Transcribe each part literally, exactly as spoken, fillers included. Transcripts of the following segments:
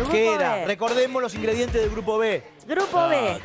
¿Qué era? Recordemos los ingredientes del grupo B. Grupo ah. B.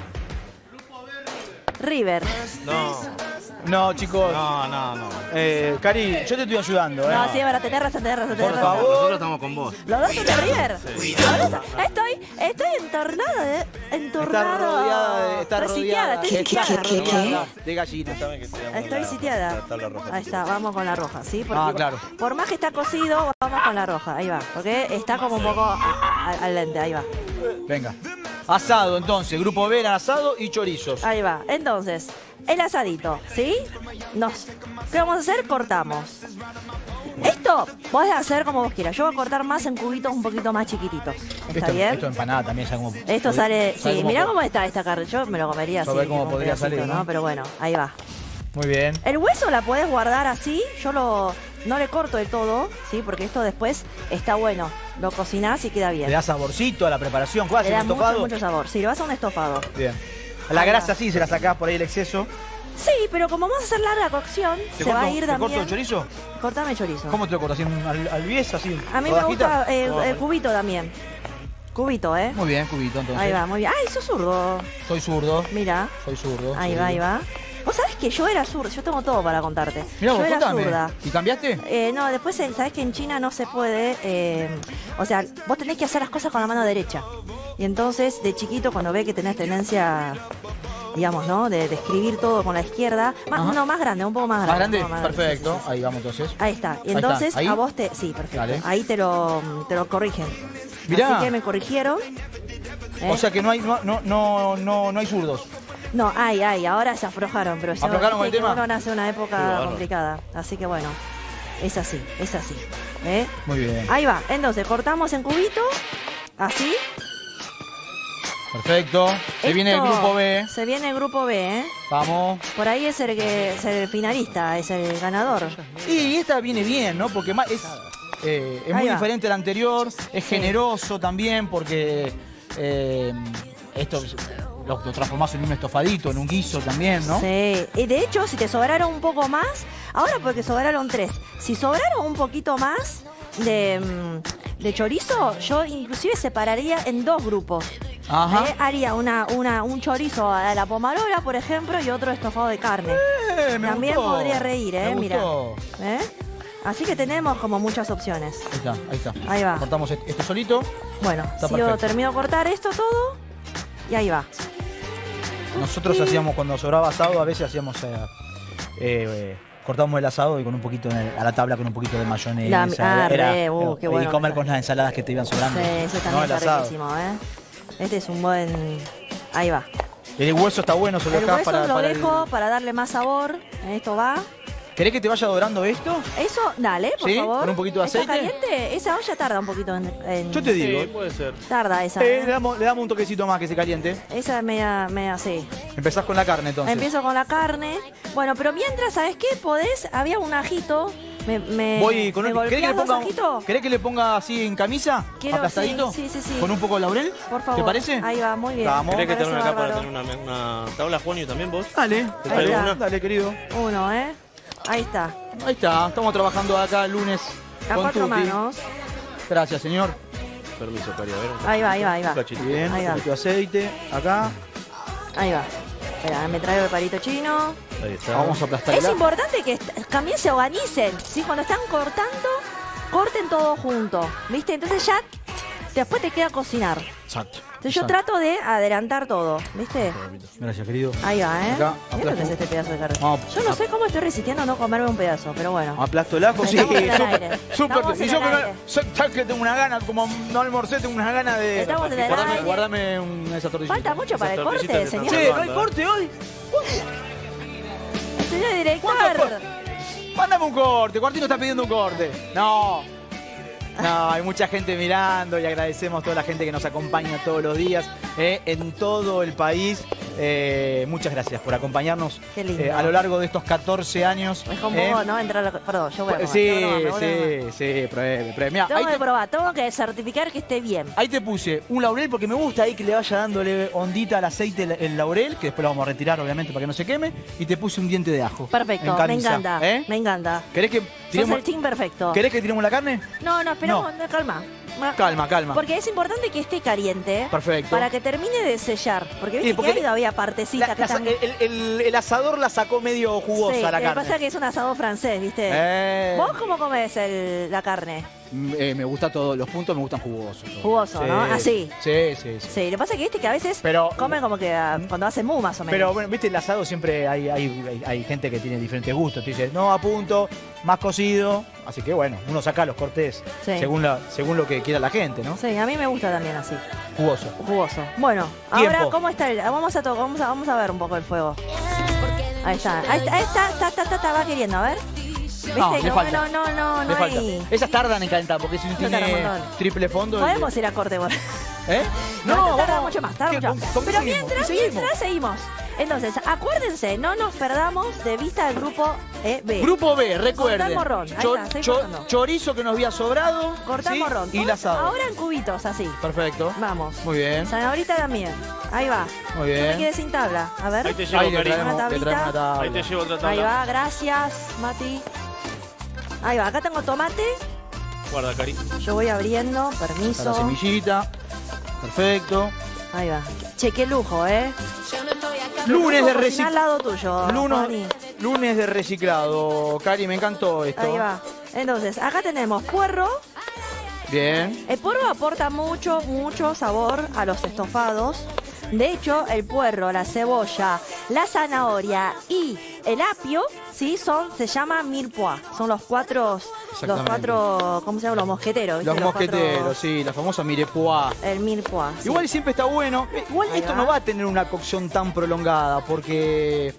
River. No. No, chicos. No, no, no. Eh, Cari, yo te estoy ayudando, ¿eh? No, sí, para tener razón, tener razón, tener Por razón. favor. Nosotros estamos con vos. ¿Los dos son de River? Sí. Estoy, estoy entornada, de, entornada. Está rodeada de... Está Estoy rodeada. sitiada, estoy sitiada. ¿Qué, qué, qué? De gallinas. Estoy sitiada. Ahí está, vamos con la roja, ¿sí? Porque ah, claro. Por más que está cocido, vamos con la roja. Ahí va, porque está como un poco al lente, ahí va. Venga. Asado, entonces. Grupo B era asado y chorizos. Ahí va. Entonces, el asadito, ¿sí? Nos, ¿qué vamos a hacer? Cortamos. Esto podés hacer como vos quieras. Yo voy a cortar más en cubitos un poquito más chiquititos. ¿Está esto, bien? Esto empanada también ya como... Esto sale... Sí, cómo mirá puede. cómo está esta carne. Yo me lo comería así. A ver cómo podría salir, ¿no? ¿no? Pero bueno, ahí va. Muy bien. El hueso la podés guardar así. Yo lo no le corto de todo, ¿sí? Porque esto después está bueno. Lo cocinás y queda bien. Le da saborcito a la preparación. ¿Cuál Le haces da un mucho, estofado? mucho sabor. Sí, lo vas a un estofado. Bien. La Ahí grasa va. sí, se la sacás por ahí el exceso. Sí, pero como vamos a hacer larga cocción, se corto, va a ir ¿te también... corto el chorizo? Cortame el chorizo. ¿Cómo te lo cortas? ¿Así en un al, al bies, así? A mí rodajita? me gusta eh, el cubito también. Cubito, ¿eh? Muy bien, cubito, entonces. Ahí va, muy bien. ¡Ay, sos zurdo! Soy zurdo. Mira. Soy zurdo. Ahí sí. va, ahí va. Vos sabés que yo era zurda, yo tengo todo para contarte. Mirá, yo vos, era contame. zurda. ¿Y cambiaste? Eh, no, después sabés que en China no se puede, eh, o sea, vos tenés que hacer las cosas con la mano derecha. Y entonces, de chiquito, cuando ve que tenés tendencia, digamos, ¿no? De, de escribir todo con la izquierda, más, no, más grande, un poco más grande. ¿Más grande? Más Perfecto. sí, sí, sí. Ahí vamos entonces. Ahí está. Y Ahí entonces está. ¿Ahí? a vos te... Sí, perfecto. Dale. Ahí te lo, te lo corrigen. Mirá. Así que me corrigieron. ¿eh? O sea que no hay, no, no, no, no, no hay zurdos. No, hay, hay, ahora se aflojaron, pero ya ¿Aflojaron con el tema? uno nace una época bueno. complicada. Así que bueno, es así, es así. ¿eh? Muy bien. Ahí va, entonces cortamos en cubitos, así. Perfecto. Se Esto- viene el grupo B. Se viene el grupo B, ¿eh? Vamos. Por ahí es el, que, es el finalista, es el ganador. Y esta viene bien, ¿no? Porque más es, eh, es Ahí muy va. diferente al anterior. Es Sí. generoso también porque eh, esto lo, lo transformás en un estofadito, en un guiso también, ¿no? Sí, y de hecho, si te sobraron un poco más, ahora porque sobraron tres, si sobraron un poquito más de, mm, de chorizo, yo inclusive separaría en dos grupos. Ajá. Eh, haría una, una, un chorizo a la pomarola, por ejemplo, y otro estofado de carne. Eh, me También gustó. podría reír, ¿eh? Me Mira. gustó. ¿Eh? Así que tenemos como muchas opciones. Ahí está, ahí está. Ahí va. Cortamos este esto solito. Bueno, Está si yo perfecto. termino de cortar esto todo, y ahí va. Nosotros hacíamos, cuando sobraba asado, a veces hacíamos... Eh, eh, cortábamos el asado y con un poquito en el- a la tabla con un poquito de mayonesa. La- ah, era, re, uh, qué bueno y comer que con las ensaladas que te iban sobrando. Sí, ese No, también el está asado. riquísimo, ¿eh? Este es un buen... Ahí va. El hueso está bueno, se lo El dejás hueso para, lo para dejo el... para darle más sabor. Esto va. ¿Querés que te vaya dorando esto? Eso, dale, por ¿Sí? favor. ¿Con un poquito de ¿Está aceite? caliente? Esa olla tarda un poquito en... en- Yo te digo. Sí, puede ser. Tarda esa. Eh, ¿eh? le, damos, le damos un toquecito más que se caliente. Esa es media, media así. Empezás con la carne entonces. Empiezo con la carne. Bueno, pero mientras, ¿sabes qué? Podés, había un ajito. Me, me, Voy con ¿me un... ¿Querés que, le golpeás dos ponga, ajitos? ¿Querés que le ponga así en camisa? Quiero, aplastadito. sí, sí, sí, sí. Con un poco de laurel. Por favor. ¿Te parece? Ahí va, muy bien. Vamos. ¿Querés que te Parece una acá para bárbaro. tener una, una tabla, Juan, y también vos? Dale. ¿Te Ahí traigo está. una? Dale, querido. Uno, ¿eh? Ahí está. Ahí está. Estamos trabajando acá el lunes A con cuatro Tuti. manos. Gracias, señor. Permiso, Cari, a ver. Ahí va, ahí va, ahí va. Un cachito. Bien. Ahí Un va. poquito de aceite. Acá. Ahí va. Espera, me traigo el palito chino. Ahí está. Vamos a aplastar Es el importante que est- también se organicen, ¿sí? Cuando están cortando, corten todo junto, ¿viste? Entonces ya después te queda cocinar. Exacto. Entonces yo Exacto. trato de adelantar todo, ¿viste? Gracias, querido. Ahí va, ¿eh? Acá, Mira lo que es aplasto. este pedazo de carne. Vamos. Yo no sé cómo estoy resistiendo a no comerme un pedazo, pero bueno. Aplasto el ajo. Sí, Estamos en el súper. aire. Súper. Estamos Y en yo el que, aire. so- ¿sabes que tengo una gana? Como no almorcé, tengo una gana de. Estamos en el Guardame, aire. guardame un, esa tortillita. Falta mucho para el Esas corte, tortillitas señor. que Che, están ¿no hay corte hoy? Señor director. ¿Cuándo? Mándame un corte. Cuartino está pidiendo un corte. No. No, hay mucha gente mirando y agradecemos a toda la gente que nos acompaña todos los días eh, en todo el país. Eh, muchas gracias por acompañarnos Qué lindo. eh, a lo largo de estos catorce años. Es como eh. vos, ¿no? Entrar a la... Perdón, yo voy a comer. Sí, yo voy a comer, voy a comer. sí, sí, pruebe, pruebe. Mirá, Tengo ahí que te, probar, tengo que certificar que esté bien. ahí te puse un laurel porque me gusta ahí que le vaya dándole ondita al aceite el, el laurel, que después lo vamos a retirar obviamente para que no se queme. Y te puse un diente de ajo. Perfecto, en me camisa, encanta, ¿eh? me encanta. ¿Querés que Sos tiremos, el team perfecto. ¿Querés que tiremos la carne? No, no, esperamos, No. calma. Calma, calma. Porque es importante que esté caliente. Perfecto. Para que termine de sellar. Porque viste Sí, porque que hay todavía partecitas La- que la- están... el, el- el asador la sacó medio jugosa Sí, la lo que carne. pasa es que es un asado francés, ¿viste? Eh. ¿Vos cómo comes el- la carne? Mm, eh, me gusta todo, los puntos me gustan jugosos. todo. Jugoso, ¿no? Así. Sí, sí, sí. Sí, lo que pasa es que viste que a veces Pero- comen como que ah, cuando hacen mu más o menos. Pero bueno, viste, el asado siempre hay, hay, hay, hay gente que tiene diferentes gustos. Te dice, no, a punto, más cocido. Así que bueno, uno saca los cortes Sí. según, la, según lo que quiera la gente, ¿no? Sí, a mí me gusta también así, Jugoso. jugoso. Bueno, Tiempo. ahora, ¿cómo está el...? Vamos a, to- vamos a vamos a ver un poco el fuego. Ahí está, ahí está, ahí está, está, está, está, está, va queriendo, a ver. ¿Viste? No, le Como falta. no, no, no, Le no falta. hay... Esas tardan en calentar porque si no tarda un tiene montón. triple fondo. el- Podemos ir a corte, bueno. ¿Eh? No, tarda vamos. mucho más, tarda ¿Qué? mucho ¿Con- más. con qué Pero seguimos? mientras, ¿Y seguimos? mientras seguimos. Entonces, acuérdense, no nos perdamos de vista el grupo eh, B. Grupo B, recuerden. Cortar morrón. Ahí Cho- está, estoy cho- cortando. chorizo que nos había sobrado. Cortar ¿sí? morrón. Y el asado. Ahora en cubitos, así. Perfecto. Vamos. Muy bien. Zanahorita también. Ahí va. Muy No me bien. quede sin tabla. A ver. Ahí te llevo, Ahí le cariño. traemos, Una le traemos una tabla. Ahí te llevo otra Ahí tabla. va, gracias, Mati. Ahí va, acá tengo tomate. Guarda, cari. Yo voy abriendo, Está la permiso. semillita. Perfecto. Ahí va. Che, qué lujo, ¿eh? Lunes de Cocinar al reciclado. lado tuyo, Juani. Lunes de reciclado. Cari, me encantó esto. Ahí va. Entonces, acá tenemos puerro. Bien. El puerro aporta mucho, mucho sabor a los estofados. De hecho, el puerro, la cebolla, la zanahoria y el apio, sí, son, se llama millepois. Son los cuatro, los Exactamente. cuatro, ¿cómo se llama? Los mosqueteros. ¿viste? Los cuatro- mosqueteros, sí, la famosa mirepoix. El millepois. sí. Igual siempre está bueno. Eh, Igual Ahí esto va. no va a tener una cocción tan prolongada porque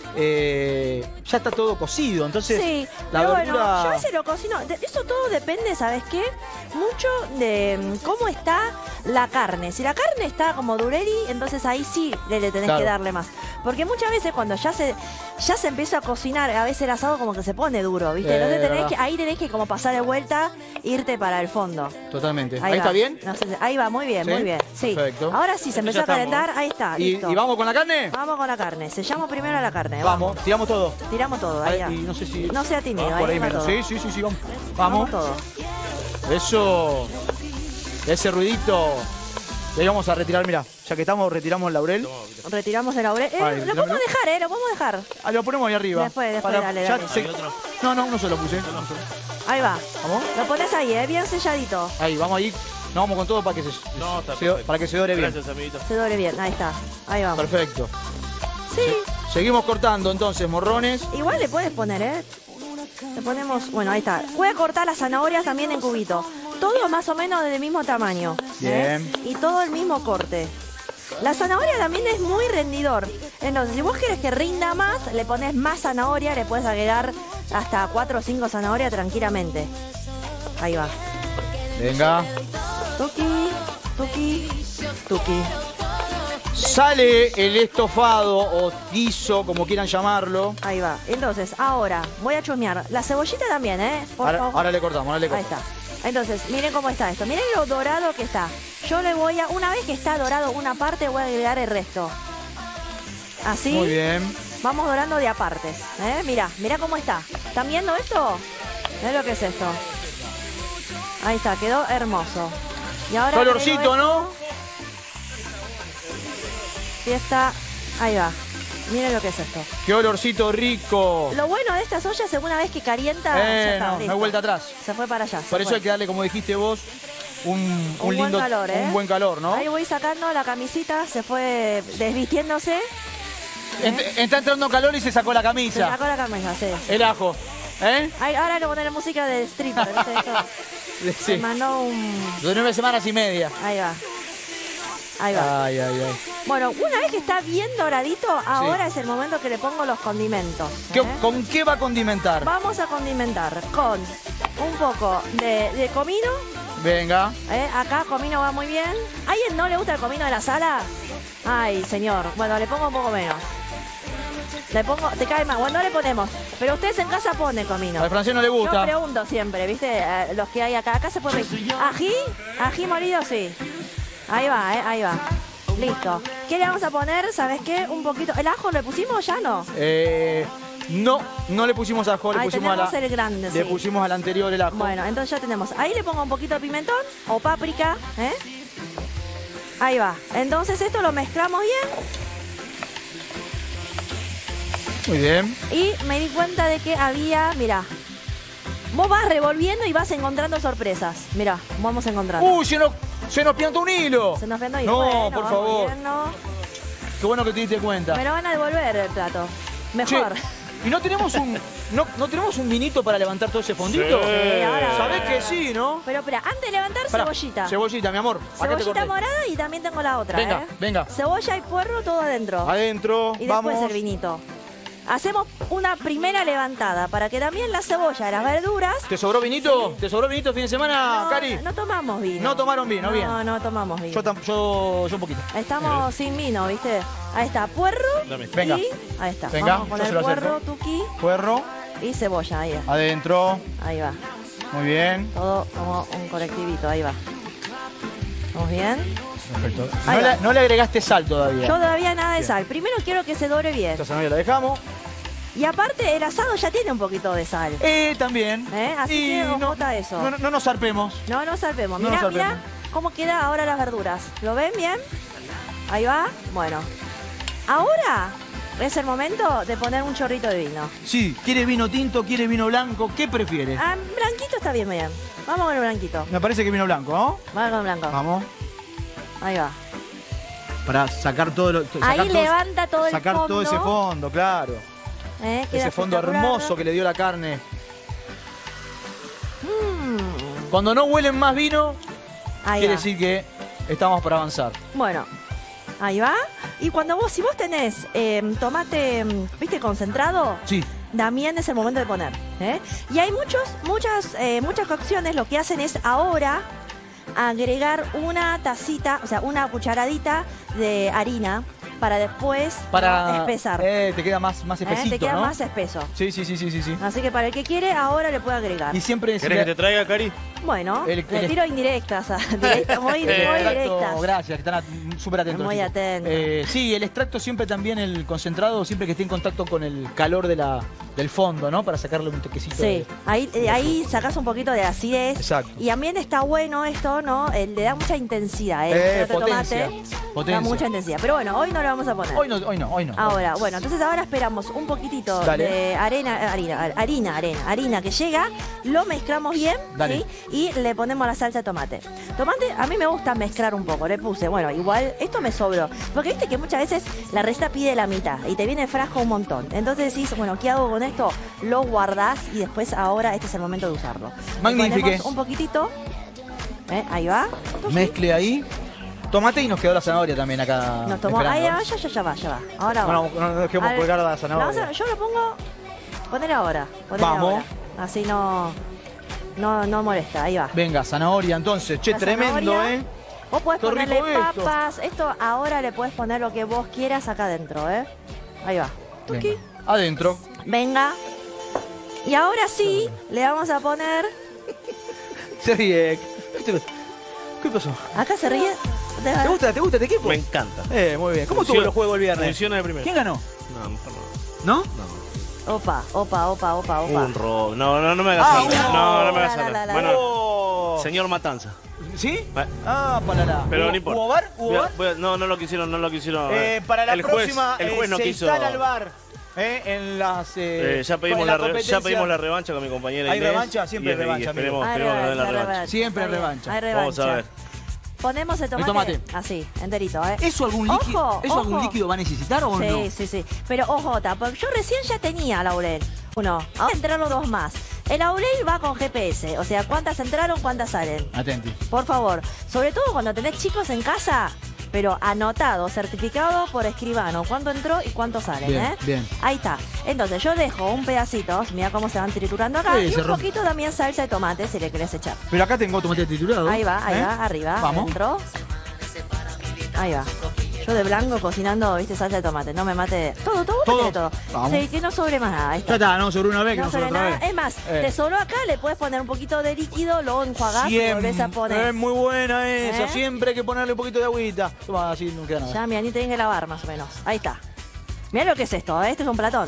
eh, ya está todo cocido. Entonces, Sí, la pero verdura. bueno, yo a veces lo cocino. De- Eso todo depende, ¿sabes qué? Mucho de mm, cómo está la carne. Si la carne está como dureri, entonces ahí sí le, le tenés Claro. que darle más. Porque muchas veces cuando ya se ya se empieza a cocinar, a veces el asado como que se pone duro, ¿viste? Eh, Entonces tenés verdad. que, ahí tenés que como pasar de vuelta, irte para el fondo. Totalmente. Ahí, va. está bien. No sé, ahí va, muy bien, ¿Sí? muy bien. Sí. Perfecto. Ahora sí, se empezó ya a calentar, estamos, ahí está, Y, listo. y vamos con la carne. Vamos con la carne. Sellamos primero la carne. Vamos, tiramos todo. Tiramos todo, ahí Ahí, ya. y no sé si. No sea tímido, Vamos por ahí ahí va menos. todo. Sí, sí, sí, sí, vamos. Vamos Vamos. todo. Eso. Ese ruidito. Y ahí vamos a retirar, mira, ya que estamos, retiramos el laurel. Retiramos el laurel. Eh, Ahí, lo tirámelo. podemos dejar, ¿eh? Lo podemos dejar. Ah, lo ponemos ahí arriba. Después, después, dale, ya dale. se- ¿Hay otro? No, no, uno solo puse. Ahí va. ¿Vamos? Lo pones ahí, ¿eh? Bien selladito. Ahí, vamos ahí. No, vamos con todo para que se, No, está se- perfecto. para que se dore bien. Gracias, amiguito. Se doble bien. Ahí está. Ahí vamos. Perfecto. Sí. Seguimos cortando entonces morrones. Igual le puedes poner, ¿eh? Le ponemos... Bueno, ahí está. Voy a cortar las zanahorias también en cubito. Todo más o menos del mismo tamaño. ¿eh? Bien. Y todo el mismo corte. La zanahoria también es muy rendidor. Entonces, si vos querés que rinda más, le pones más zanahoria, le puedes agregar hasta cuatro o cinco zanahorias tranquilamente. Ahí va. Venga. Tuki, tuki, tuki. Sale el estofado o guiso, como quieran llamarlo. Ahí va. Entonces, ahora voy a chusmear. La cebollita también, ¿eh? Por Ahora, favor. ahora le cortamos, ahora le Ahí cortamos. está. Entonces, miren cómo está esto. Miren lo dorado que está. Yo le voy a, una vez que está dorado una parte, voy a agregar el resto. Así. Muy bien. Vamos dorando de aparte. ¿eh? Mira, mira cómo está. ¿Están viendo esto? Mirá lo que es esto. Ahí está, quedó hermoso. Y ahora Colorcito, agrego ¿no? esto. Fiesta. Ahí va. Miren lo que es esto. Qué olorcito rico. Lo bueno de estas ollas es una vez que calienta, Eh, ya está, no, no hay listo. vuelta atrás. Se fue para allá. se Por eso fue. hay que darle, como dijiste vos, un, un Un lindo buen calor, ¿eh? un buen calor, ¿no? Ahí voy sacando la camisita, se fue desvistiéndose. Ent- Está entrando calor y se sacó la Se camisa. sacó la camisa, sí. El ajo. ¿Eh? Ahí, ahora le poner música de stripper, ¿viste? Eso. Se Sí. mandó un... De nueve semanas y media. Ahí va. Ahí va. Ay, ay, ay. Bueno, una vez que está bien doradito, ahora es el momento que le pongo los condimentos. ¿Qué- ¿eh? ¿Con qué va a condimentar? Vamos a condimentar con un poco de, de comino. Venga. ¿eh? Acá comino va muy bien. ¿A alguien no le gusta el comino de la sala? Ay, señor. Bueno, le pongo un poco menos. Le pongo, te cae más. Bueno, no le ponemos. Pero ustedes en casa ponen comino. Al francés no le Yo gusta. pregunto siempre, ¿viste? Eh, los que hay acá. Acá se puede pedir. Ají, ají molido, sí. Ahí va, ¿eh? Ahí va. Listo. ¿Qué le vamos a poner? ¿Sabes qué? Un poquito. ¿El ajo le pusimos o ya no? Eh, No, no le pusimos ajo, le Ahí pusimos a tenemos la, el grande, le sí. pusimos al anterior el ajo. Bueno, entonces ya tenemos. Ahí le pongo un poquito de pimentón o páprica, ¿eh? Ahí va. Entonces esto lo mezclamos bien Muy bien. y me di cuenta de que había, mira, vos vas revolviendo y vas encontrando sorpresas. Mira, vamos encontrando. ¡Uy, se nos, se nos piantó un hilo! Se nos vendo y No, bueno, por vamos favor. viendo. Qué bueno que te diste cuenta. Me lo van a devolver el plato. Mejor. Che, ¿y no tenemos un no, no tenemos un vinito para levantar todo ese fondito? Sí, ahora, ¿Sabés ahora. que sí, no? Pero espera, antes de levantar, Pará, cebollita. Cebollita, mi amor. Acá te Cebollita corté. morada y también tengo la otra, Venga, ¿eh? venga. Cebolla y puerro todo adentro. Adentro, Y vamos. después el vinito. Hacemos una primera levantada para que también la cebolla y las verduras... ¿Te sobró vinito? ¿Te sobró vinito el fin de semana, no, Cari? no tomamos vino. No tomaron vino, no, bien. No, no tomamos vino. Yo, tam- yo, yo un poquito. Estamos sin vino, ¿viste? Ahí está, puerro. Dame. Venga. Y ahí está. Venga, Vamos con yo se el lo puerro, acerco. tuqui Puerro, y cebolla. Ahí va. adentro. Ahí va. Muy bien. Todo como un colectivito. Ahí va. ¿Vamos bien? Perfecto. Ahí No va. le, no le agregaste sal todavía. Yo todavía nada de Bien. sal. Primero quiero que se dore bien. Esta zanahoria la dejamos. Y aparte, el asado ya tiene un poquito de sal. Eh, también. ¿Eh? Así Y que no, ojota eso. No, no, no nos zarpemos. No nos salvemos. No Mirá, nos mirá salvemos. cómo queda ahora las verduras. ¿Lo ven bien? Ahí va. Bueno. Ahora es el momento de poner un chorrito de vino. Sí, ¿quiere vino tinto? ¿Quiere vino blanco? ¿Qué prefiere? Ah, blanquito está bien, bien. Vamos con el blanquito. Me parece que vino blanco, ¿no? Vamos con el blanco. Vamos. Ahí va. Para sacar todo lo. Sacar Ahí todo- levanta todo el Sacar fondo. todo ese fondo, claro. ¿Eh? Queda Ese fondo espectacular. hermoso que le dio la carne. Mm, Cuando no huelen más vino, ahí quiere va. decir que estamos para avanzar. Bueno, ahí va. Y cuando vos, si vos tenés eh, tomate, mm, viste, concentrado, Sí. también es el momento de poner. ¿eh? Y hay muchos, muchas, eh, muchas cocciones, lo que hacen es ahora agregar una tacita, o sea, una cucharadita de harina para después Para. ¿no? espesar. Eh, te queda más, más ¿eh? espesito, Te queda ¿no? más espeso. Sí, sí, sí, sí, sí, sí. Así que para el que quiere, ahora le puede agregar. Y siempre ¿Querés que te traiga, Cari? Bueno, el- le el- tiro indirectas, a- directa, muy, muy El extracto, directas. gracias, que están a- súper atentos. Muy chicos. atentos. Eh, sí, el extracto siempre también, el concentrado, siempre que esté en contacto con el calor de la, del fondo, ¿no? Para sacarle un toquecito. Sí, de- ahí, eh, ahí sacás un poquito de acidez. Exacto. Y también está bueno esto, ¿no? Eh, le da mucha intensidad, ¿eh? Eh, El otro potencia, tomate potencia. da mucha intensidad. Pero bueno, hoy no lo vamos a poner. Hoy no, hoy no, hoy no. Ahora, bueno, entonces ahora esperamos un poquitito Dale. de arena, eh, harina, harina, arena, harina que llega, lo mezclamos bien, Dale. ¿sí? Y le ponemos la salsa de tomate. Tomate, a mí me gusta mezclar un poco, le puse, bueno, igual, esto me sobró. Porque viste que muchas veces la receta pide la mitad y te viene el frasco un montón. Entonces decís, bueno, ¿qué hago con esto? Lo guardás y después ahora este es el momento de usarlo. Le Magnifique. ponemos un poquitito, ¿eh? Ahí va. Mezcle ahí. Tomate y nos quedó la zanahoria también acá. Nos tomó, ahí esperando. va, ya, ya, ya va, ya va. Ahora va. No, no, no nos dejemos Al- colgar la la zanahoria. vamos a- yo lo pongo. Poner ahora. Poner Vamos. ahora. Así no, no. No molesta. Ahí va. Venga, zanahoria entonces. Che, La tremendo, zanahoria. ¿eh? Vos podés Qué ponerle rico esto. papas. Esto ahora le podés poner lo que vos quieras acá adentro, ¿eh? Ahí va. Tuqui. Venga. Adentro. Venga. Y ahora sí, le vamos a poner. Se ríe. ¿Qué te- ¿Qué pasó? Acá se ríe. ¿Te gusta, te gusta este equipo? Me encanta. Eh, muy bien. ¿Cómo estuvo Funciona- el juego el viernes? Funciona de primero. ¿Quién ganó? No, mejor no. ¿No? No. Opa, opa, opa, opa, opa. Un robo. No, no, no me hagas Ah, hablar. un No, no me la, hagas la, la, hablar. la. Bueno, Oh. señor Matanza. ¿Sí? Eh, Ah, para la. Pero ¿Hubo- no importa. ¿Hubo bar? ¿Hubo Voy a- bar? voy a- no, no lo quisieron, no lo quisieron. Eh, para la el juez, próxima el juez eh, no se quiso. instala el bar. Eh, en las. Eh, Eh, ya, pedimos en la re- ya competencia. pedimos la revancha con mi compañera ¿Hay Inés. revancha? Siempre y- hay revancha, y esperemos, Hay esperemos que nos den la revancha, hay revancha. revancha. Siempre hay Está bien, revancha. hay revancha. Vamos a ver. Ponemos el tomate. tomate. Así, enterito, ¿eh? ¿Eso algún líquido, Ojo, ¿eso algún ojo. líquido va a necesitar o Sí, no? sí, sí. Pero ojo, ta, porque yo recién ya tenía laurel. Uno. Ahora entraron dos más. El laurel va con G P S. O sea, cuántas entraron, cuántas salen. Atenti. Por favor. Sobre todo cuando tenés chicos en casa, pero anotado, certificado por escribano. Cuánto entró y cuánto salen, Bien, ¿eh? bien. Ahí está. Entonces yo dejo un pedacito. Mira cómo se van triturando acá. Sí, y se un rompe. poquito también salsa de tomate si le querés echar. Pero acá tengo tomate triturado. Ahí va, ahí ¿eh? va, arriba, Vamos. adentro. Ahí va. Yo de blanco cocinando, viste, salsa de tomate. No me mate. Todo, todo, Todo. métele todo. Vamos. Sí, que no sobre más nada. Ahí Ya está. está, no, sobre una vez que no, No sobre sobre otra nada. vez. Es más, Eh. te sobró acá, le puedes poner un poquito de líquido, lo enjuagás y Siempre, volvés a poner. es muy buena esa. ¿Eh? Siempre hay que ponerle un poquito de agüita. Toma, así no queda nada. Ya, mira, ni tenés que lavar más o menos. Ahí está. Mirá lo que es esto, ¿eh? Este es un platón.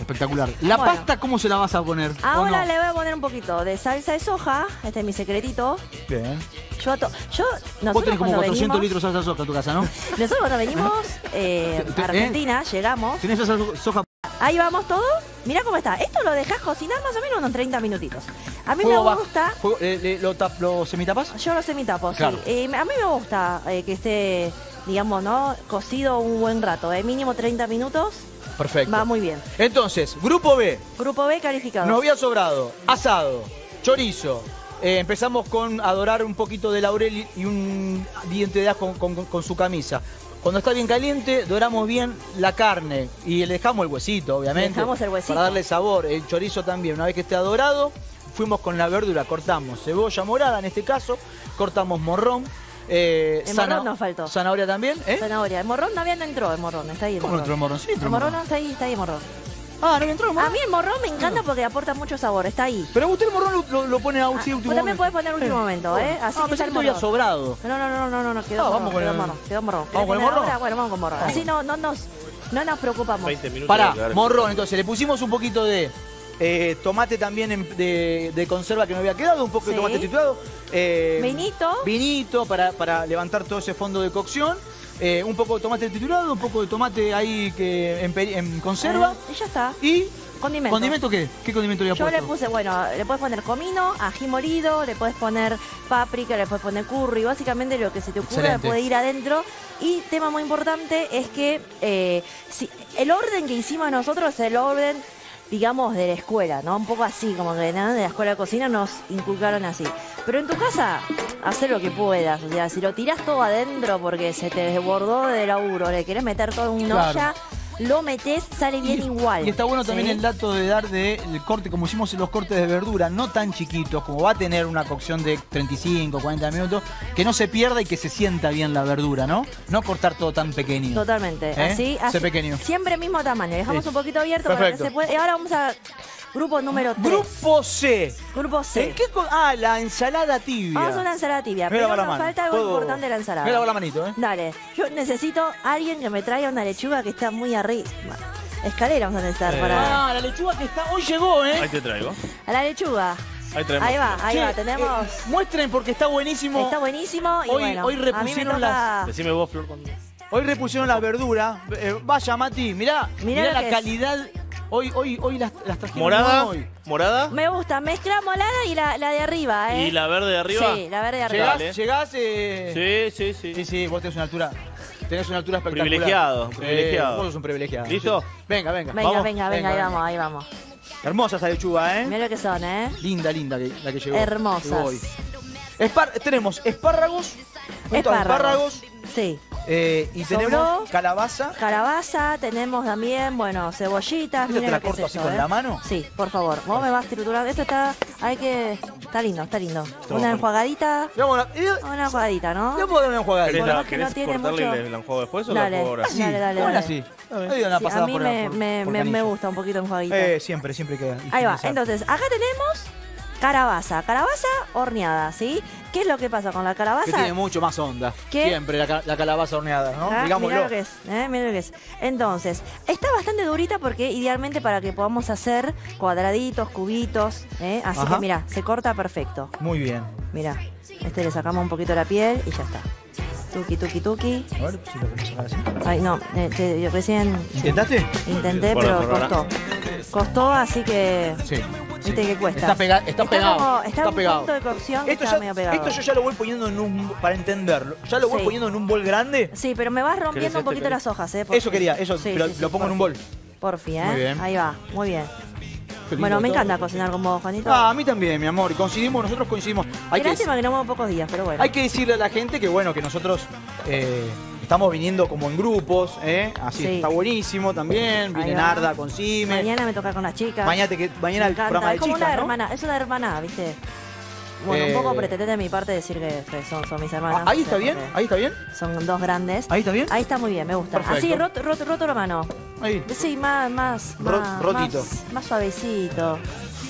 Espectacular. ¿La Bueno. pasta cómo se la vas a poner? ¿O Ahora no? le voy a poner un poquito de salsa de soja. Este es mi secretito. Bien. Yo, to- yo Vos nosotros tenés como cuando cuatrocientos venimos, litros de salsa soja en tu casa, ¿no? nosotros cuando venimos eh, Te- a Argentina, llegamos. ¿Tenés esa soja? Ahí vamos todos. Mirá cómo está. Esto lo dejás cocinar más o menos unos treinta minutitos. A mí me Fuego bajo. gusta. Fuego- eh, eh, ¿Lo, tap- lo semitapas? Yo lo semitapo, Claro. sí. Eh, a mí me gusta eh, que esté, digamos, ¿no? Cocido un buen rato. Eh. Mínimo treinta minutos. Perfecto. Va muy bien. Entonces, grupo B. Grupo B calificado. Nos había sobrado asado, chorizo. Eh, empezamos con a dorar un poquito de laurel y un diente de ajo con, con- con su camisa. Cuando está bien caliente, doramos bien la carne y le dejamos el huesito, obviamente. Dejamos el huesito. Para darle sabor. El chorizo también. Una vez que esté dorado, fuimos con la verdura. Cortamos cebolla morada, en este caso. Cortamos morrón. Eh, El zana- morrón nos faltó. Zanahoria también, ¿eh? Zanahoria. El morrón todavía no entró, el morrón. Está ahí el ¿Cómo no morrón. entró el morrón? Sí, entró El el morrón morrón. no, está ahí, está ahí el morrón. Ah, ¿no entró el morrón? A mí el morrón me encanta porque aporta mucho sabor. Está ahí. Pero usted el morrón lo, lo- lo pone a un Ah, último vos también momento. podés poner último momento, ¿eh? Así Ah, que pensé ya que el te había morrón. sobrado. No, no, no, no, no, no, quedó Ah, morrón, vamos con quedó el- morrón, quedó morrón. ¿Vamos con el ¿Querés poner morrón? ahora? Bueno, vamos con morrón. Vamos. Así no, no, nos, no nos preocupamos. veinte minutos. Pará, claro. morrón, entonces le pusimos un poquito de eh, tomate también en- de, de conserva que no había quedado, un poco de Sí. tomate triturado. eh, Vinito. Vinito para, para levantar todo ese fondo de cocción. eh, un poco de tomate triturado, un poco de tomate ahí que en, peri- en conserva. Eh, y ya está. Y Condimento. ¿condimento qué? ¿Qué condimento le había Yo puesto? le puse, bueno, le puedes poner comino, ají molido, le puedes poner páprica, le puedes poner curry, básicamente lo que se te ocurra Excelente. puede ir adentro. Y tema muy importante es que eh, si, el orden que hicimos nosotros es el orden, digamos, de la escuela, ¿no? Un poco así, como que ¿no? de la escuela de cocina nos inculcaron así. Pero en tu casa, haz lo que puedas. O sea, si lo tirás todo adentro porque se te desbordó de laburo, le querés meter todo en una Claro. olla, lo metés, sale bien Y- igual. Y está bueno también ¿sí? el dato de dar del corte, como hicimos los cortes de verdura, no tan chiquitos, como va a tener una cocción de treinta y cinco, cuarenta minutos, que no se pierda y que se sienta bien la verdura, ¿no? No cortar todo tan pequeño. Totalmente. ¿Eh? Así, Sé así. pequeño. Siempre mismo tamaño. Dejamos Sí. un poquito abierto para que Perfecto. se pueda. Y ahora vamos a grupo número tres. Grupo C. Grupo C. ¿En qué co- ah, la ensalada tibia. Vamos a una ensalada tibia. Me voy a Pero lavar la nos mano. falta algo ¿Puedo? importante de la ensalada. Me voy a lavar la manito, ¿eh? Dale. Yo necesito a alguien que me traiga una lechuga que está muy arriba. Escalera vamos a necesitar Eh. para. Ah, la lechuga que está hoy llegó, ¿eh? Ahí te traigo. A la lechuga. Ahí traemos. Ahí va, ahí Che, va. Tenemos. eh, muestren porque está buenísimo. Está buenísimo. Y Hoy- bueno, hoy a mí me repusieron toca. Decime vos, Flor, cuando... Hoy repusieron la verdura. Eh, vaya, Mati, mirá, Mirá mirá, lo la que es. calidad. Hoy, hoy, hoy las, las trajimos Morada, hoy. morada Me gusta. Mezcla molada y la, la de arriba, ¿eh? y la verde de arriba. Sí, la verde de arriba. Llegás, Dale. llegás, eh... Sí, sí, sí. Sí, sí, vos tenés una altura. Tenés una altura espectacular. Privilegiado, privilegiado. Eh, vos sos un privilegiado. ¿Listo? Sí. Venga, venga. Venga, vamos. venga, venga, ahí vamos, ahí vamos. Hermosa esa lechuga, ¿eh? Mirá lo que son, ¿eh? Linda, linda que- la que llegó. Hermosas. Llegó hoy. Espar- tenemos espárragos, puntos de espárragos, Sí. eh, y Sobró. tenemos calabaza. Calabaza, tenemos también, bueno, cebollitas. ¿Esto te Miren la lo que es corto así eso, con ¿eh? la mano? Sí, por favor. Vos me vas triturando. Esto está, hay que, está lindo, está lindo. Una enjuagadita, Vamos a y- una enjuagadita, ¿no? le puedo dar una enjuagadita. ¿Querés, Por la, más que no querés tiene cortarle mucho- el, el enjuague después o Dale. la puedo ahora? Así, Dale, dale, bueno, dale. así. Hay una Sí, pasada a mí por, me, por- me, por me, canilla. me gusta un poquito enjuagadita. Eh, siempre, siempre queda. Ahí va, higienizar. entonces, acá tenemos calabaza, calabaza horneada, ¿sí? ¿Qué es lo que pasa con la Que calabaza? tiene mucho más onda. ¿Qué? Siempre la, ca- la calabaza horneada, ¿no? Ah, Digámoslo. mirá lo que es, eh, mirá lo que es. Entonces, está bastante durita porque idealmente para que podamos hacer cuadraditos, cubitos, ¿eh? Así Ajá. que mira, se corta perfecto. Muy bien. Mira, este le sacamos un poquito la piel y ya está. Tuki, tuki, tuki. A ver si lo podemos sacar así. Ay, no, eh, te- yo recién ¿Intentaste? intenté, Por pero ahora, por ahora. costó. Costó, así que Sí. viste que cuesta. Está, pega- está pegado. como- está, un pegado. punto de cocción que Esto está ya, medio pegado. esto yo ya lo voy poniendo en un... Para entenderlo. Ya lo voy Sí. poniendo en un bol grande. Sí, pero me vas ¿Querés rompiendo un este, poquito querés? las hojas, ¿eh? Porfi. Eso quería, eso. Sí, lo, sí, sí, lo pongo en un porfi. bol. Porfi, ¿eh? Muy bien. Ahí va, muy bien. Qué lindo Bueno, me todo. encanta cocinar con vos, Juanito. Ah, a mí también, mi amor. Y coincidimos, nosotros coincidimos. Hay Qué que, lástima que no muevo pocos días, pero bueno. hay que decirle a la gente que, bueno, que nosotros eh, estamos viniendo como en grupos, ¿eh? Así Sí. está buenísimo también. Viene Ahí va. Narda con Sime. Mañana me toca con las chicas. Mañana, te, que- mañana Me el encanta. programa de Es como chicas, una ¿no? hermana, es una hermana, ¿viste? Bueno, Eh, un poco pretendente de mi parte decir que, que son, son mis hermanas. Ah, ahí está porque bien, ahí está bien. Son dos grandes. Ahí está bien. Ahí está muy bien, me gusta. Perfecto. Así, roto, roto, roto la mano. Ahí. Sí, más, más, Ro- más, rotito. más, más suavecito.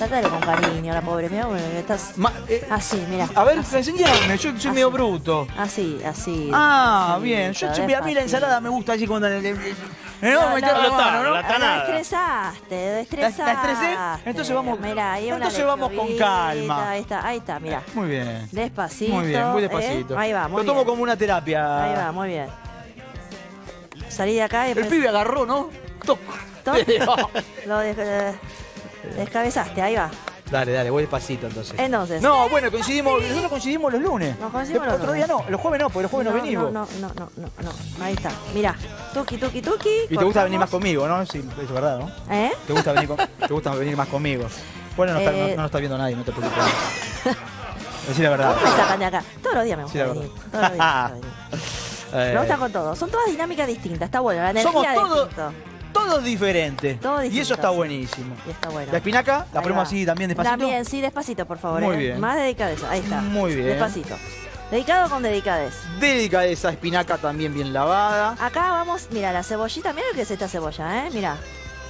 Tratale con cariño a la pobre. Mirá, bueno, estás Ma- eh, así, mira. a ver, enseñame, yo soy Así. medio bruto. Así, así. Ah, así, bien. Yo, yo- a mí despacito. la ensalada me gusta así cuando... le- le- le- No, No, meter no, la no, mano, ¿no? la La tanada. estresaste, ¿La, estresaste. la estresé? Entonces vamos, Mirá, ahí una entonces vamos con lechuguita, calma. Ahí está, ahí está, mira. Muy bien. Despacito. Muy bien, muy ¿eh? despacito. Ahí va, muy Lo tomo bien. como una terapia. Ahí va, muy bien. Salí de acá y El empecé- pibe agarró, ¿no? Toc. Toc. Lo des- eh, descabezaste, ahí va. Dale, dale, voy despacito entonces. Entonces. No, bueno, coincidimos, nosotros coincidimos los lunes. Nos coincidimos El los otro lunes. día no, los jueves no, porque los jueves no, no, venimos. no, no, no, no, no. Ahí está. Mira, tuki, tuki, tuki. Y te gusta venir más cortamos. conmigo, ¿no? Sí, es verdad, ¿no? ¿Eh? Te gusta venir, con- te gusta venir más conmigo. Bueno, no, está, Eh. no, no lo está viendo nadie, no te preocupes. Decir la verdad. Me sacan de acá. Todos los días me Sí, gusta la venir. verdad. Todos los días me gusta venir. Eh, Me gusta con todo. Son todas dinámicas distintas. Está bueno. La energía Somos es todos, distinto. todos diferentes. Todos Y eso distintos. está buenísimo. Y está bueno. La espinaca, la Ahí ponemos va. así también despacito. También, sí, despacito, por favor. Muy ¿eh? bien. Más delicadeza. Ahí está. Muy bien. Despacito. Dedicado con delicadez. Delicadeza, espinaca también bien lavada. Acá vamos, mira, la cebollita. Mira lo que es esta cebolla, ¿eh? Mira.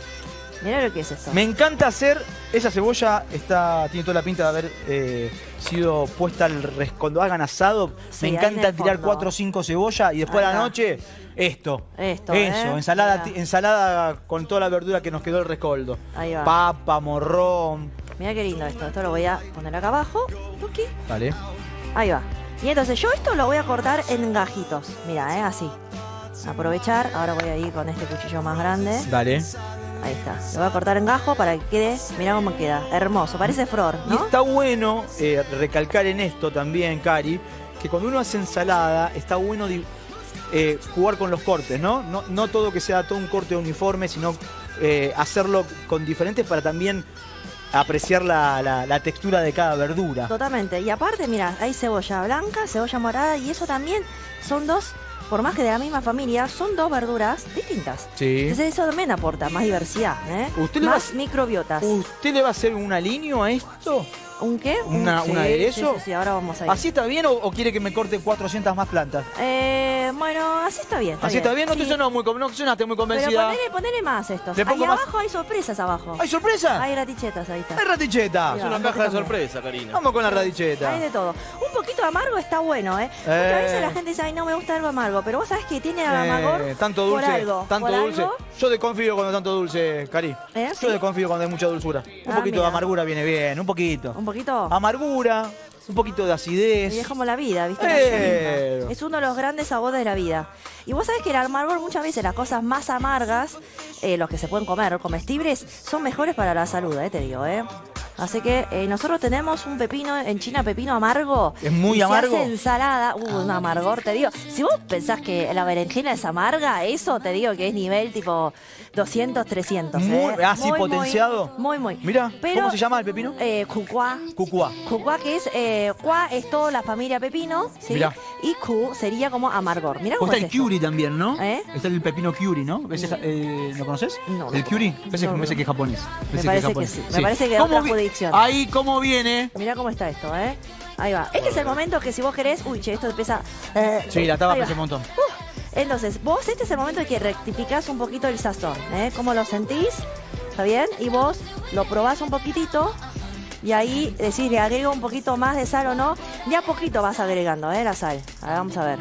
Mira lo que es esto. Me encanta hacer, esa cebolla está, tiene toda la pinta de haber eh, sido puesta al res, cuando hagan asado. Sí, me ahí encanta en el tirar fondo. cuatro o cinco cebollas y después Ahí a la va. noche, esto. Esto, Eso, ¿eh? ensalada, Mirá. ti- ensalada con toda la verdura que nos quedó el rescoldo. Ahí va. Papa, morrón. Mira qué lindo esto. Esto lo voy a poner acá abajo. Tuki. Vale. Ahí va. Y entonces yo esto lo voy a cortar en gajitos. Mira, ¿eh? Así. Aprovechar. Ahora voy a ir con este cuchillo más grande. Dale. Ahí está. Lo voy a cortar en gajo para que quede. Mira cómo queda. Hermoso. Parece flor, Y ¿no? está bueno eh, recalcar en esto también, Cari, que cuando uno hace ensalada, está bueno di- eh, jugar con los cortes, ¿no? ¿no? No todo que sea todo un corte uniforme, sino eh, hacerlo con diferentes para también apreciar la, la- la textura de cada verdura. Totalmente. Y aparte, mira, hay cebolla blanca, cebolla morada y eso también son dos, por más que de la misma familia, son dos verduras distintas. Sí. Entonces eso también aporta más diversidad, ¿eh? ¿Usted le más va- microbiotas. ¿Usted le va a hacer un aliño a esto? ¿Un qué? ¿Una- sí, un aderezo? Sí, sí, sí, ahora vamos a ir. ¿Así está bien o, o quiere que me corte cuatrocientas más plantas? Eh, bueno, así está bien. ¿Así está bien? No Sí. te sonó muy, con- no sonaste muy Pero convencida. ponele, ponele más estos. Le pongo Ahí más- abajo hay sorpresas abajo. ¿Hay sorpresa? Hay gratichetas, ahí está. ¡Hay raticheta! Ahí Es va. una no caja te de cambies. sorpresa, Karina. Vamos con la radicheta. Hay de todo. Un poquito amargo está bueno, ¿eh? Porque a Eh. veces la gente dice, ay, no me gusta algo amargo. Pero vos sabés que tiene amargor Eh, tanto por dulce, algo. tanto por dulce. algo. Yo desconfío cuando tanto dulce, Cari. ¿Eh? Yo ¿Sí? desconfío cuando hay mucha dulzura. Un Ah, poquito mira. de amargura viene bien, un poquito. Un poquito. Amargura, un poquito de acidez. Y es como la vida, ¿viste? Eh. Es uno de los grandes sabores de la vida. Y vos sabés que el amargor, muchas veces las cosas más amargas, eh, los que se pueden comer, comestibles, son mejores para la salud, eh, te digo, ¿eh? Así que eh, nosotros tenemos un pepino, en China pepino amargo. ¿Es muy y amargo? Se hace ensalada, uh, un amargor, te digo. Si vos pensás que la berenjena es amarga, eso te digo que es nivel tipo doscientos, trescientos. Muy- ¿eh? ah, sí, Muy, muy, potenciado. Muy, muy. Mira, Pero, ¿cómo se llama el pepino? Eh, cucuá. Cucuá. Cucuá, que es, eh, cuá es toda la familia pepino, ¿sí? Mirá. Y cu sería como amargor. Mirá O cómo está es el esto. curry también, ¿no? ¿Eh? Está el pepino curry, ¿no? Ese, eh, ¿Lo conoces? No, ¿El no. curry? Ese No, me parece no. que es japonés. Me Parece parece es que japonés. sí. Me parece que es ¿Cómo otra vi- jurisdicción. Ahí, ¿cómo viene? Mirá cómo está esto, ¿eh? Ahí va. Este es el momento que si vos querés... Uy, che, esto pesa... eh, Sí, la taba ahí va. pesa un montón. Uh, entonces, vos, este es el momento en que rectificás un poquito el sazón, ¿eh? ¿Cómo lo sentís? ¿Está bien? Y vos lo probás un poquitito y ahí decís, le agrego un poquito más de sal o no. De a poquito vas agregando, ¿eh? La sal. Ahora vamos a ver.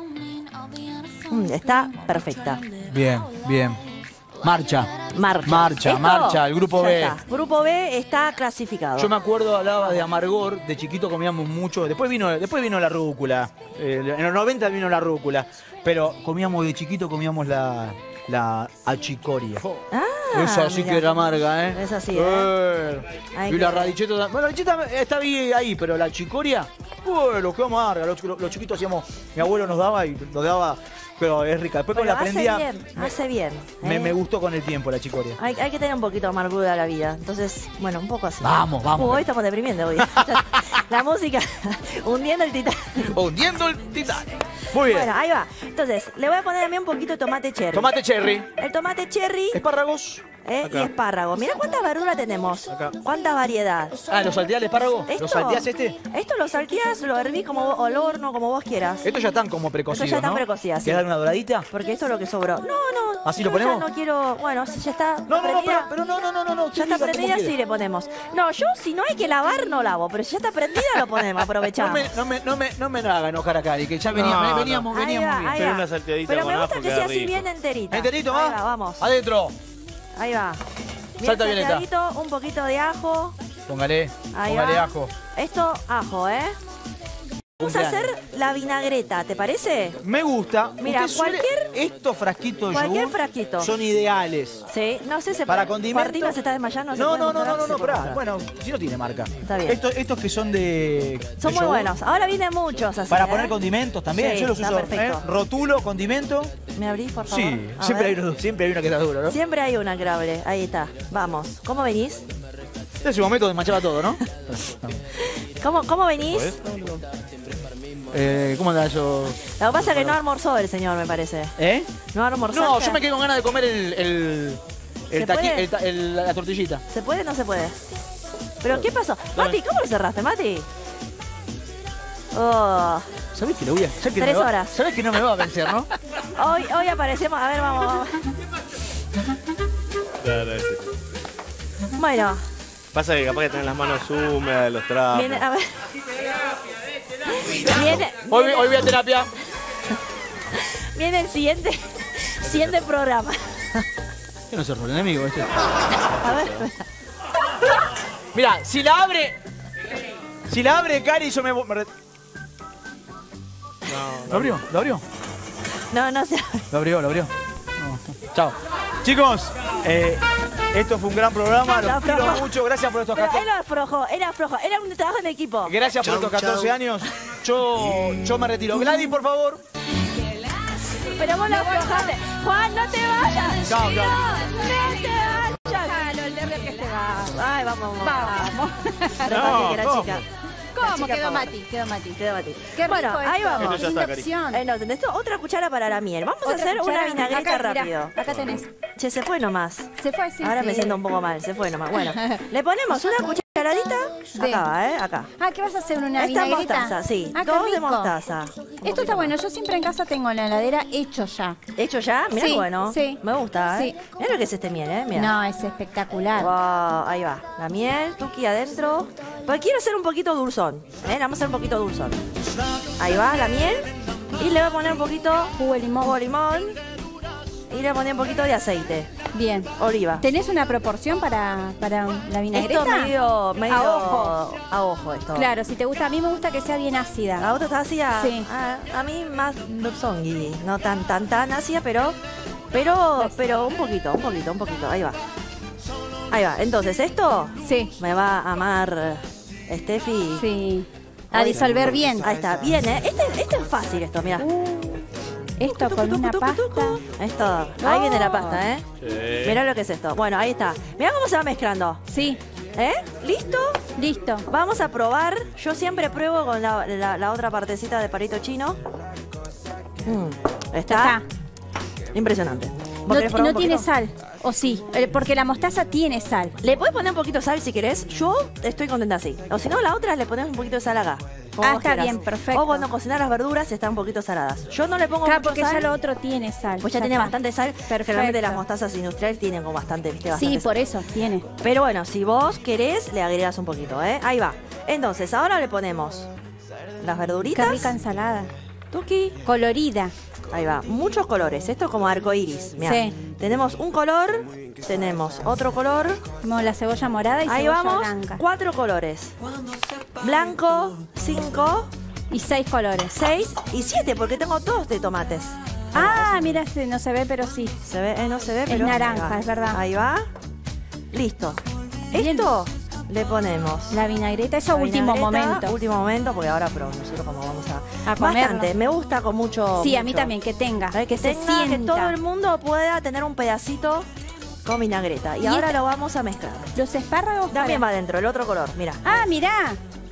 Mm, está perfecta. Bien, bien. Marcha. Marcha. Marcha, Esto, marcha, el grupo ya B. está. Grupo B está clasificado. Yo me acuerdo, hablaba de amargor, de chiquito comíamos mucho, después vino, después vino la rúcula, eh, en los noventa vino la rúcula, pero comíamos de chiquito, comíamos la, la achicoria. Ah, Esa sí mirá. que era amarga, ¿eh? Esa sí, ¿eh? Eh, Hay Y que la ver. radicheta, bueno, la radicheta está bien ahí, pero la chicoria, bueno, qué amarga, los, los chiquitos hacíamos, mi abuelo nos daba y nos daba, pero es rica. Después Pero cuando la hace aprendía, bien, me, hace bien. me, ¿eh? me gustó con el tiempo la chicoria. Hay, hay que tener un poquito de amargura a la vida. Entonces, bueno, un poco así. Vamos, vamos. Uh, hoy estamos deprimiendo hoy. La música hundiendo el titán. Hundiendo el Titanic. Muy bien. Bueno, ahí va. Entonces, le voy a poner a mí un poquito de tomate cherry. Tomate cherry. El tomate cherry, Espárragos. ¿eh? Acá. Y espárrago. Mirá cuántas verduras tenemos. Acá. Cuánta variedad. Ah, ¿lo salteás el espárrago? Esto- ¿Lo salteás este? Esto lo salteás, lo hervís como vos- al horno, como vos quieras. Estos ya están como precocidos, Estos ya están ¿no? precocidas, sí. ¿Quieres dar una doradita? Porque esto es lo que sobró. No, no. ¿Así lo yo ponemos? Ya no quiero. Bueno, si ya está. No, no, no, pero, prendida, pero no, no, no, no, no. ya está prendida, sí le ponemos. No, yo si no hay que lavar, no lavo. Pero si ya está prendida, lo ponemos. No Aprovechamos. me, no, me, no, me, no me haga enojar acá, y que ya veníamos, No, no. veníamos, Ahí veníamos va, bien. ahí Pero va. una salteadita Pero con me gusta ajo que queda sea así rico. bien enterita. ¿Enterito, Ahí va? va, vamos. Adentro. Ahí va. Bien Salta bien esta. salteadito, un poquito de ajo. Póngale, Ahí póngale va. ajo. Esto, ajo, ¿eh? Vamos a hacer la vinagreta, ¿te parece? Me gusta. Mira, Usted suele- cualquier- Estos frasquitos de cualquier yogur frasquito. son ideales. Sí, no sé, se Para puede- condimentos. Martina se está desmayando. ¿se No, puede no, no, mostrar? no, no, Se no, puede pará. mostrar. Bueno, si no tiene marca. Está bien. Estos, estos que son de. Son de muy yogur, buenos. Ahora vienen muchos así. Para ¿eh? poner condimentos también. Sí, Yo los está uso. perfecto. ¿eh? Rotulo, condimento. ¿Me abrís, por favor? Sí, A siempre hay, ver. uno, siempre hay una que está dura, ¿no? Siempre hay una que hable. Ahí está. Vamos. ¿Cómo venís? Este es un momento donde manchaba todo, ¿no? ¿Cómo, cómo venís? Eh, ¿Cómo anda eso? Lo que pasa es que no almorzó el señor, me parece. ¿Eh? ¿No almorzó? No, yo me quedé con ganas de comer el. el, el, ¿Se taqui- puede? el ta- el- la tortillita. ¿Se puede o no se puede? ¿Pero qué pasó? Mati, ¿cómo lo cerraste, Mati? Oh, ¿Sabés que lo voy a ¿sabés que no Tres me va- horas. ¿Sabés que no me va a vencer, no? hoy, hoy aparecemos. A ver, vamos, vamos. Claro, ese. Bueno, Pasa que capaz que tenés las manos húmedas, los trapos. viene, a ver. Viene, Hoy, hoy voy a terapia. viene el siguiente, siguiente programa. ¿Qué no se rol enemigo este? A ver. Mira, si la abre. Si la abre Cari, yo me voy. me re- ¿Lo abrió? ¿Lo abrió? No, no se Lo abrió, lo abrió. No. Chao. Chicos, eh, esto fue un gran programa. Lo Los quiero aflojó. mucho. Gracias por estos Pero catorce era flojo, era flojo. Era un trabajo en equipo. Gracias por estos catorce años. Yo, yo me retiro. Gladys, por favor. Pero vos lo aflojaste. Juan, no te vayas. Chao, chao. No te vayas. El de que se va. Ay, vamos, vamos. Vamos. Pero No, Mati, que era ¿cómo? chica. ¿Cómo? chica Quedó favor. Mati, quedó Mati. Quedó Mati. Qué rico Bueno, ahí esto. vamos. Esto ya Linda está, Cari. opción. Eh, no, tenés otra cuchara para la miel. Vamos a Otra hacer cuchara. una vinagreta Acá, mirá, rápido. acá tenés. Che, se fue nomás. Se fue, sí, Ahora sí. me siento un poco mal, se fue nomás. Bueno, le ponemos una cucharadita. De- Acá, va, ¿eh? Acá. Ah, ¿qué vas a hacer? ¿Una Esta vinagreta? mostaza, sí. Ah, qué Dos de rico. mostaza. Esto está bueno. Yo siempre en casa tengo en la heladera hecho ya. ¿Hecho ya? Mira, Sí, bueno. sí. Me gusta, ¿eh? Sí. Mira lo que es este miel, ¿eh? Mira. No, es espectacular. Wow, ahí va. La miel, tuki adentro. Pues quiero hacer un poquito dulzón. ¿eh? Vamos a hacer un poquito dulzón. Ahí va la miel. Y le voy a poner un poquito Jugo de limón. jugo de limón. Y le voy a poner un poquito de aceite. Bien. Oliva. ¿Tenés una proporción para, para la vinagreta? Esto medio, medio A ojo. a ojo esto. Claro, si te gusta. A mí me gusta que sea bien ácida. ¿A vos te está ácida? Sí. A, a mí más dulzongui. No tan, tan, tan ácida, pero, pero, pero un poquito, un poquito, un poquito. Ahí va. Ahí va. Entonces, esto Sí. me va a amar Steffi. Sí. A disolver bien. Ahí está, bien, ¿eh? Este, este es fácil esto, mira. Esto con una pasta. Esto, ahí viene la pasta, ¿eh? Sí. Mirá lo que es esto. Bueno, ahí está. Mirá cómo se va mezclando. Sí. ¿Eh? ¿Listo? Listo. Vamos a probar. Yo siempre pruebo con la, la- la otra partecita de palito chino. Mm, está Está. impresionante. ¿Vos No, querés probar no un tiene poquito? sal. ¿O sí? Eh, Porque la mostaza tiene sal. Le podés poner un poquito de sal si querés. Yo estoy contenta así. O si no, la otra le ponés un poquito de sal acá. como Ah, vos está quieras. bien, perfecto. O cuando cocinas las verduras están un poquito saladas. Yo no le pongo Claro, mucho porque sal. ya lo otro tiene sal. Pues ya tiene está. bastante sal. Perfecto. Generalmente las mostazas industriales tienen como bastante, ¿viste? Bastante Sí, sal. por eso tiene. Pero bueno, si vos querés, le agregás un poquito, ¿eh? Ahí va. Entonces, ahora le ponemos las Qué verduritas. rica ensalada. Tuki. Colorida. Ahí va. Muchos colores. Esto es como arco iris. Mirá. Sí. Tenemos un color, tenemos otro color. Como la cebolla morada y Ahí cebolla vamos. blanca. Cuatro colores. Blanco, cinco, Y seis colores. seis y siete, porque tengo todos de tomates. Ah, mira, este no se ve, pero sí. Se ve, eh, no se ve, Es pero. naranja, ahí va. es verdad. Ahí va. Listo. Bien. Esto le ponemos. La vinagreta, eso la último vinagreta, momento. Último momento, porque ahora, pero nosotros como vamos a. A comerlo. Bastante. Me gusta con mucho. Sí, a mí mucho. también, que tenga. A ver, que, se tenga, que sienta. todo el mundo pueda tener un pedacito con vinagreta. Y, Y ahora esta- lo vamos a mezclar. Los espárragos También para- va adentro, el otro color. Mira. Ah, mirá.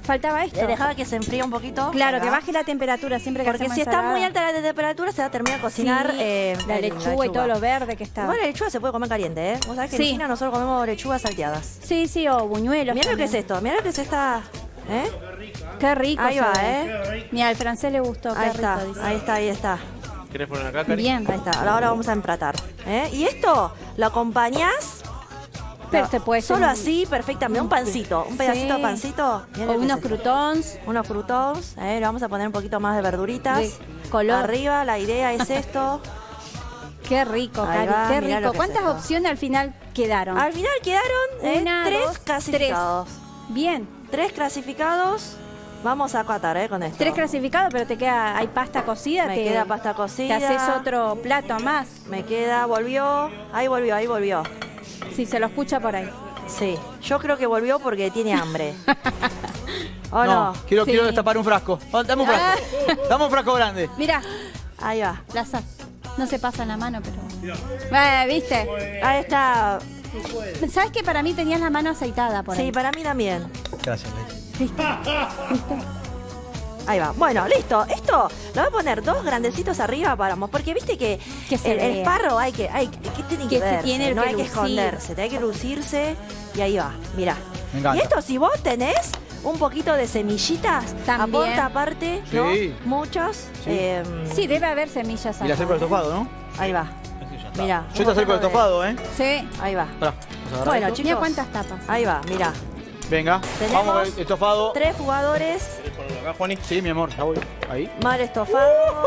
Faltaba esto. Le dejaba que se enfríe un poquito. Claro, que acá. baje la temperatura siempre que Porque hacemos si está ensalada. muy alta la temperatura, se va a terminar de cocinar Sí, eh, la el- lechuga y todo lo verde que está. Igual la lechuga se puede comer caliente, ¿eh? Vos sabés que Sí. en China nosotros comemos lechugas salteadas. Sí, sí, o buñuelos. Mirá lo que es también. esto, mirá lo que es esta. ¿Eh? Qué rico. Ahí se va, ve. ¿eh? Mira, al francés le gustó. Ahí Qué está, rico, dice. ahí está, ahí está. ¿Querés poner acá, Cari? Bien. Ahí está. Ahora vamos a empratar. ¿eh? Y esto lo acompañás. Pero te puede ser Solo un- así, perfectamente. Un pancito, un pedacito Sí. de pancito. Mirá O lo que unos es esto. croutons. Unos frutos. ¿eh? Le vamos a poner un poquito más de verduritas. De color. Arriba, la idea es esto. Qué rico, Ahí Cari, va, qué mirá lo rico. que es ¿Cuántas esto. opciones al final quedaron? Al final quedaron ¿eh? Una, tres dos, clasificados. Bien. Tres clasificados. Vamos a acatar ¿eh? con esto. Tres clasificados, pero te queda, hay pasta cocida. Me te, queda pasta Te cocida. haces otro plato más. Me queda, volvió. Ahí volvió, ahí volvió. Si se lo escucha por ahí. Sí, yo creo que volvió porque tiene hambre. ¿O No, no? quiero, Sí. quiero destapar un frasco. Oh, Dame un frasco. Dame un frasco grande. Mira, Ahí va. la sal. No se pasa en la mano, pero. Eh, ¿viste? Ahí está. ¿Sabes que para mí tenías la mano aceitada por ahí? Sí, para mí también. Gracias, Grace. ¿Viste? ¿Viste? Ahí va. Bueno, listo. Esto lo voy a poner dos grandecitos arriba para porque viste que, Que se el, el vea. esparro hay que, hay que tiene que, Que se verse, tiene no que hay que lucir. esconderse, hay que lucirse y ahí va. Mirá. Me encanta. Y esto si vos tenés un poquito de semillitas, También. aporta aparte, ¿no? Sí. Muchos. Sí. eh, Sí, debe haber semillas Y le acerco el acá. estofado, ¿no? Ahí va. Mirá. Yo te acerco el estofado, ¿eh? Sí. Ahí va. Pará, vamos a agarrar Bueno, esto. chicos. Mira cuántas tapas. Ahí va, mirá. Venga, Tenemos vamos con el estofado. Tres jugadores. ¿Querés ponerlo acá, Juani? Sí, mi amor, ya voy. Ahí. Mal estofado.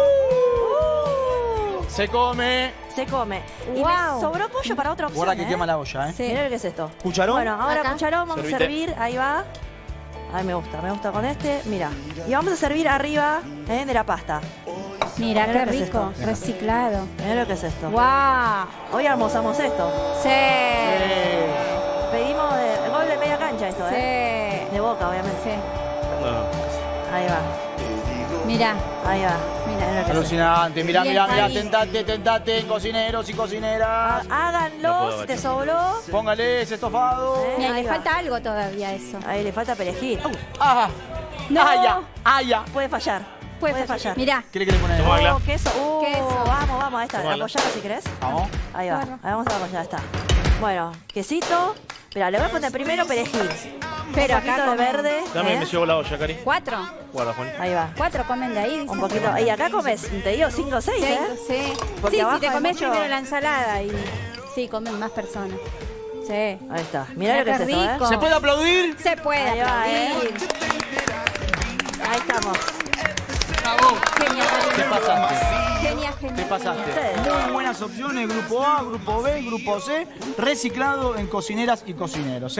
Uh, Se come. se come. Y Wow. me sobró pollo para otra opción. Guarda que ¿eh? quema la olla, ¿eh? Sí. Mirá lo que es esto. ¿Cucharón? Bueno, ahora Acá. cucharón, vamos Servite. a servir. Ahí va. Ay, me gusta, me gusta con este. Mira. Y vamos a servir arriba ¿eh? de la pasta. Mira, Mirá qué lo que es rico. esto. Reciclado. Mirá lo que es esto. ¡Wow! Hoy almorzamos esto. Sí. Eh, Pedimos de, el gol de media cancha esto, ¿eh? Sí. De Boca, obviamente. Sí. No, no. Ahí va, Mira. ahí va. Mira. Mirá lo que es esto. Alucinante. Mirá, Bien, mirá, mirá. Javi. Tentate, tentate, cocineros y Ah, cocineras. Háganlo, No puedo si ver. te sobró. Póngale ese estofado. Eh. Mira, Ahí le va. falta algo todavía a eso. Ahí le falta perejil. Uh, ¡Ah! No. ¡Ah, ya! ¡Ah, ya! puede fallar. Puede, fallar. Mira. ¿Quiere que le ponga? Toma, Agla. Oh, queso. Uh, Queso. Vamos, vamos, ahí está. Tomala. Apoyala si querés. Vamos. Ahí va. Bueno. Ahí vamos a apoyar, está. Bueno, quesito. Mira, le voy a poner primero perejil. Pero un poquito acá de comen- verde. Dame, ¿eh? me llevo la olla, Cari. ¿Cuatro? Guarda, Juan. Ahí va. ¿Cuatro comen de ahí? Un dicen? poquito. Y acá comes, te digo, cinco o seis, Sí, ¿eh? sí. Porque Sí, abajo si te hay comes mucho- primero la ensalada y sí, comen más personas. Sí. Ahí está. Mirá Mirá lo que es qué eso, ¿eh? rico. ¿Se puede aplaudir? Se puede Ahí va, ¿eh? aplaudir. Ahí estamos. Genial, Te pasaste. genial, Te genial. pasaste. Ustedes. Muy buenas opciones. Grupo A, Grupo B, Grupo C. Reciclado en cocineras y cocineros.